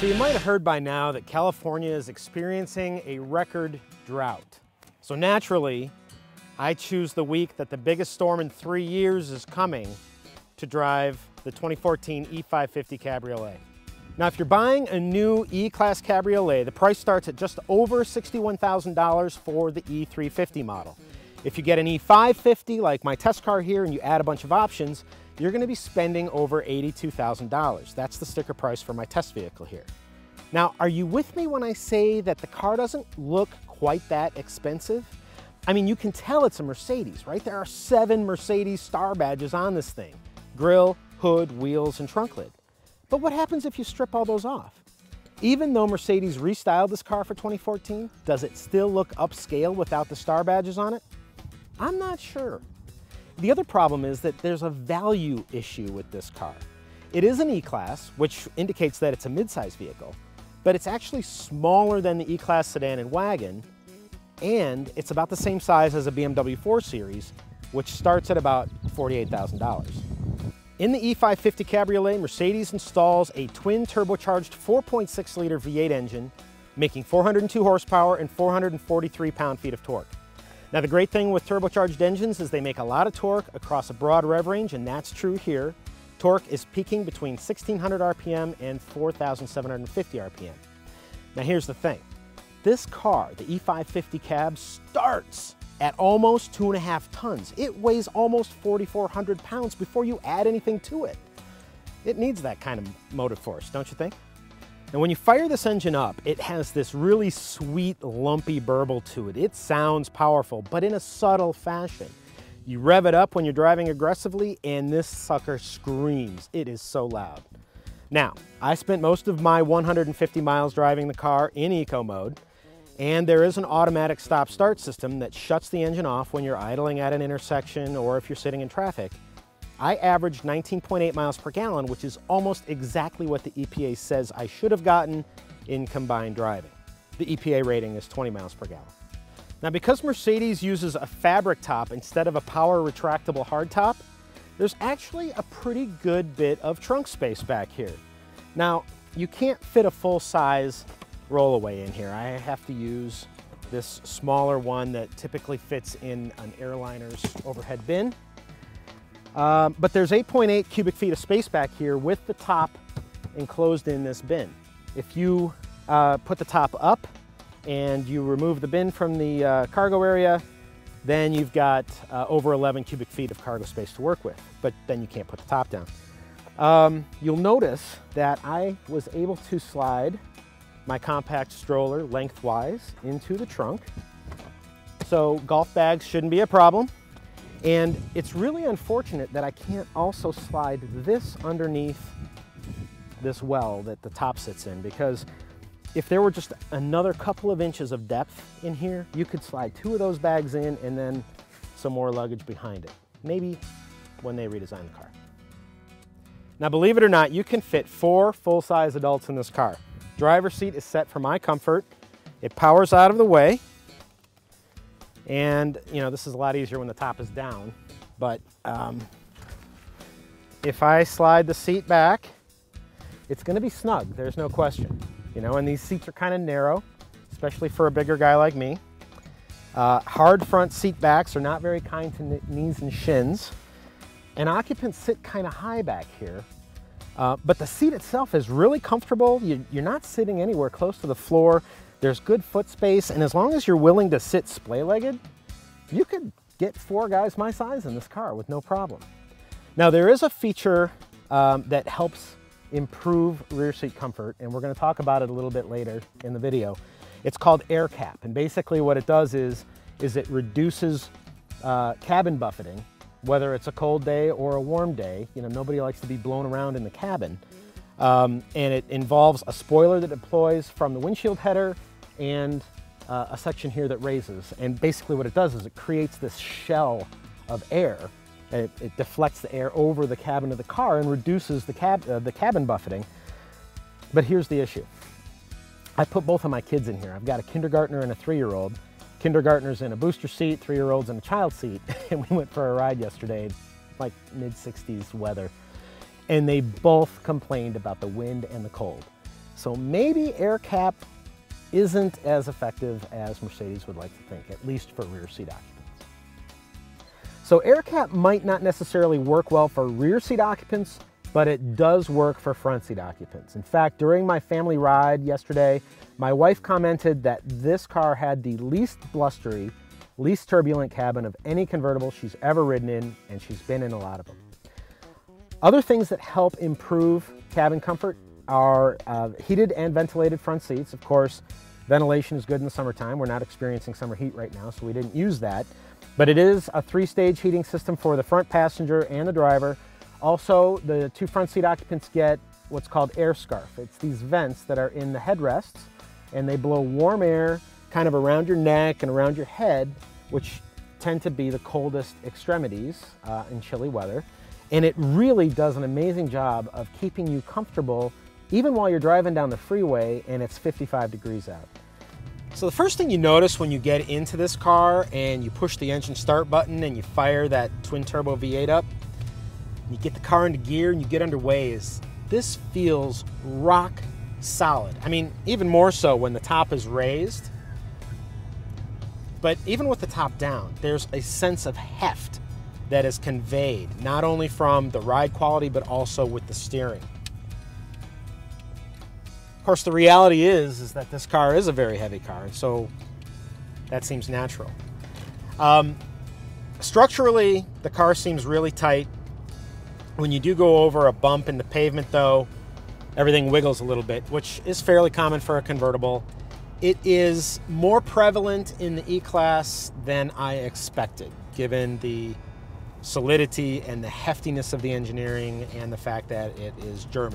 So you might have heard by now that California is experiencing a record drought. So naturally, I choose the week that the biggest storm in 3 years is coming to drive the 2014 E550 Cabriolet. Now, if you're buying a new E-Class Cabriolet, the price starts at just over $61,000 for the E350 model. If you get an E550, like my test car here, and you add a bunch of options, you're going to be spending over $82,000. That's the sticker price for my test vehicle here. Now, are you with me when I say that the car doesn't look quite that expensive? I mean, you can tell it's a Mercedes, right? There are 7 Mercedes star badges on this thing: grille, hood, wheels, and trunk lid. But what happens if you strip all those off? Even though Mercedes restyled this car for 2014, does it still look upscale without the star badges on it? I'm not sure. The other problem is that there's a value issue with this car. It is an E-Class, which indicates that it's a midsize vehicle, but it's actually smaller than the E-Class sedan and wagon, and it's about the same size as a BMW 4 Series, which starts at about $48,000. In the E550 Cabriolet, Mercedes installs a twin turbocharged 4.6-liter V8 engine, making 402 horsepower and 443 pound-feet of torque. Now, the great thing with turbocharged engines is they make a lot of torque across a broad rev range, and that's true here. Torque is peaking between 1,600 RPM and 4,750 RPM. Now, here's the thing. This car, the E550 Cab, starts at almost 2.5 tons. It weighs almost 4,400 pounds before you add anything to it. It needs that kind of motive force, don't you think? And when you fire this engine up, it has this really sweet, lumpy burble to it. It sounds powerful, but in a subtle fashion. You rev it up when you're driving aggressively, and this sucker screams. It is so loud. Now, I spent most of my 150 miles driving the car in eco mode, and there is an automatic stop-start system that shuts the engine off when you're idling at an intersection or if you're sitting in traffic. I averaged 19.8 miles per gallon, which is almost exactly what the EPA says I should have gotten in combined driving. The EPA rating is 20 miles per gallon. Now, because Mercedes uses a fabric top instead of a power retractable hardtop, there's actually a pretty good bit of trunk space back here. Now, you can't fit a full-size rollaway in here. I have to use this smaller one that typically fits in an airliner's overhead bin. But there's 8.8 cubic feet of space back here with the top enclosed in this bin. If you put the top up and you remove the bin from the cargo area, then you've got over 11 cubic feet of cargo space to work with, but then you can't put the top down. You'll notice that I was able to slide my compact stroller lengthwise into the trunk, so golf bags shouldn't be a problem. And it's really unfortunate that I can't also slide this underneath this well that the top sits in, because if there were just another couple of inches of depth in here, you could slide 2 of those bags in and then some more luggage behind it. Maybe when they redesign the car. Now, believe it or not, you can fit 4 full-size adults in this car. Driver's seat is set for my comfort. It powers out of the way. And, you know, this is a lot easier when the top is down, but if I slide the seat back, it's going to be snug, there's no question. You know, and these seats are kind of narrow, especially for a bigger guy like me. Hard front seat backs are not very kind to knees and shins. And occupants sit kind of high back here, but the seat itself is really comfortable. You're not sitting anywhere close to the floor. There's good foot space, and as long as you're willing to sit splay-legged, you could get 4 guys my size in this car with no problem. Now, there is a feature that helps improve rear seat comfort, and we're going to talk about it a little bit later in the video. It's called AIRCAP, and basically what it does is it reduces cabin buffeting, whether it's a cold day or a warm day. You know, nobody likes to be blown around in the cabin. And it involves a spoiler that deploys from the windshield header and a section here that raises. And basically what it does is it creates this shell of air. It deflects the air over the cabin of the car and reduces the cabin buffeting. But here's the issue. I put both of my kids in here. I've got a kindergartner and a 3-year-old. Kindergartner's in a booster seat, 3-year-old's in a child seat. And we went for a ride yesterday, like mid-60s weather. And they both complained about the wind and the cold. So maybe AIRCAP isn't as effective as Mercedes would like to think, at least for rear seat occupants. So AIRCAP might not necessarily work well for rear seat occupants, but it does work for front seat occupants. In fact, during my family ride yesterday, my wife commented that this car had the least blustery, least turbulent cabin of any convertible she's ever ridden in, and she's been in a lot of them. Other things that help improve cabin comfort are heated and ventilated front seats. Of course, ventilation is good in the summertime. We're not experiencing summer heat right now, so we didn't use that. But it is a 3-stage heating system for the front passenger and the driver. Also, the 2 front seat occupants get what's called AIRSCRAF. It's these vents that are in the headrests, and they blow warm air kind of around your neck and around your head, which tend to be the coldest extremities in chilly weather. And it really does an amazing job of keeping you comfortable even while you're driving down the freeway and it's 55 degrees out. So the first thing you notice when you get into this car and you push the engine start button and you fire that twin turbo V8 up, you get the car into gear and you get underway, is this feels rock solid. I mean, even more so when the top is raised. But even with the top down, there's a sense of heft that is conveyed, not only from the ride quality, but also with the steering. Of course, the reality is that this car is a very heavy car, and so that seems natural. Structurally, the car seems really tight. When you do go over a bump in the pavement, though, everything wiggles a little bit, which is fairly common for a convertible. It is more prevalent in the E-Class than I expected, given the solidity and the heftiness of the engineering and the fact that it is German.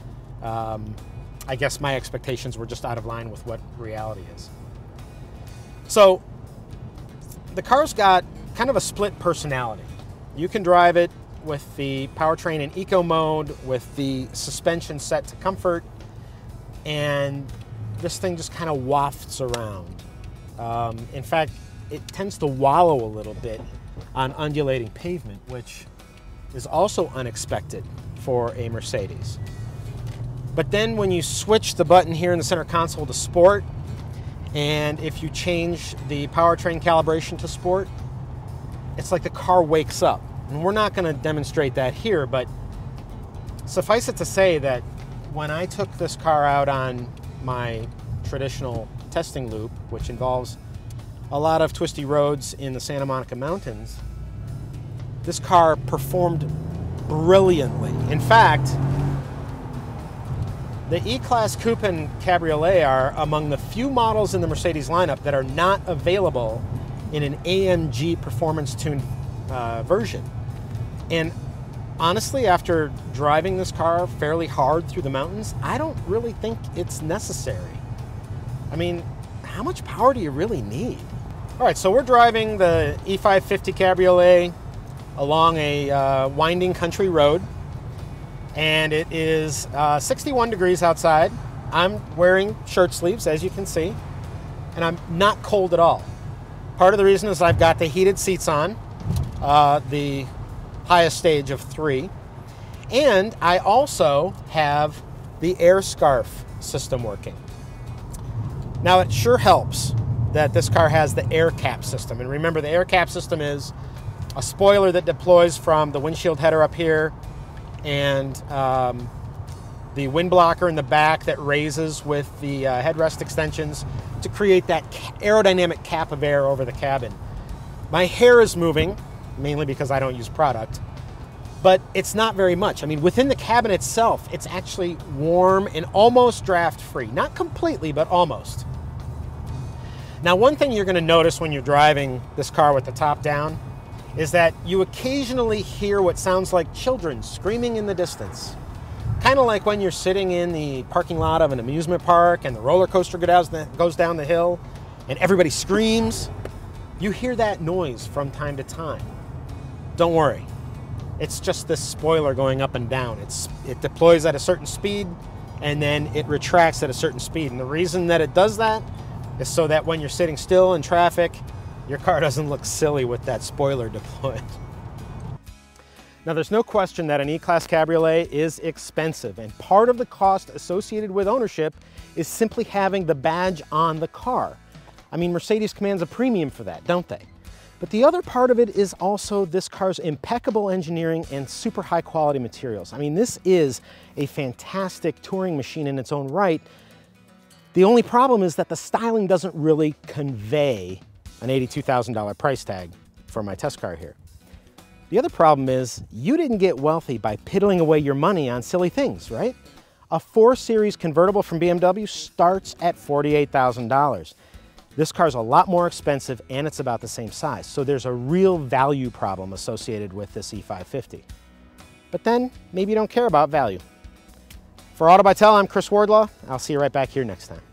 I guess my expectations were just out of line with what reality is. So the car's got kind of a split personality. You can drive it with the powertrain in eco mode, with the suspension set to comfort, and this thing just kind of wafts around. In fact, it tends to wallow a little bit on undulating pavement, which is also unexpected for a Mercedes. But then when you switch the button here in the center console to Sport, and if you change the powertrain calibration to Sport, it's like the car wakes up. And we're not going to demonstrate that here, but suffice it to say that when I took this car out on my traditional testing loop, which involves a lot of twisty roads in the Santa Monica Mountains, this car performed brilliantly. In fact, the E-Class Coupe and Cabriolet are among the few models in the Mercedes lineup that are not available in an AMG performance-tuned version. And honestly, after driving this car fairly hard through the mountains, I don't really think it's necessary. I mean, how much power do you really need? All right, so we're driving the E550 Cabriolet along a winding country road, and it is 61 degrees outside. I'm wearing shirt sleeves, as you can see, and I'm not cold at all. Part of the reason is I've got the heated seats on, the highest stage of 3, and I also have the AIRSCRAF system working. Now, it sure helps that this car has the AIRCAP system, and remember, the AIRCAP system is a spoiler that deploys from the windshield header up here, and the wind blocker in the back that raises with the headrest extensions to create that aerodynamic cap of air over the cabin. My hair is moving, mainly because I don't use product, but it's not very much. I mean, within the cabin itself, it's actually warm and almost draft-free. Not completely, but almost. Now, one thing you're going to notice when you're driving this car with the top down is that you occasionally hear what sounds like children screaming in the distance. Kind of like when you're sitting in the parking lot of an amusement park and the roller coaster goes down the hill and everybody screams. You hear that noise from time to time. Don't worry. It's just this spoiler going up and down. It deploys at a certain speed and then it retracts at a certain speed. And the reason that it does that is so that when you're sitting still in traffic, your car doesn't look silly with that spoiler deployed. Now there's no question that an E-Class Cabriolet is expensive, and part of the cost associated with ownership is simply having the badge on the car. I mean, Mercedes commands a premium for that, don't they? But the other part of it is also this car's impeccable engineering and super high quality materials. I mean, this is a fantastic touring machine in its own right. The only problem is that the styling doesn't really convey an $82,000 price tag for my test car here. The other problem is you didn't get wealthy by piddling away your money on silly things, right? A 4 Series convertible from BMW starts at $48,000. This car's a lot more expensive and it's about the same size, so there's a real value problem associated with this E550. But then, maybe you don't care about value. For Autobytel, I'm Chris Wardlaw. I'll see you right back here next time.